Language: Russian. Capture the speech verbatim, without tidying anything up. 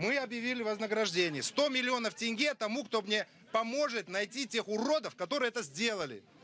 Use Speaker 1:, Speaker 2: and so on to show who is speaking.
Speaker 1: Мы объявили вознаграждение. сто миллионов тенге тому, кто мне поможет найти тех уродов, которые это сделали.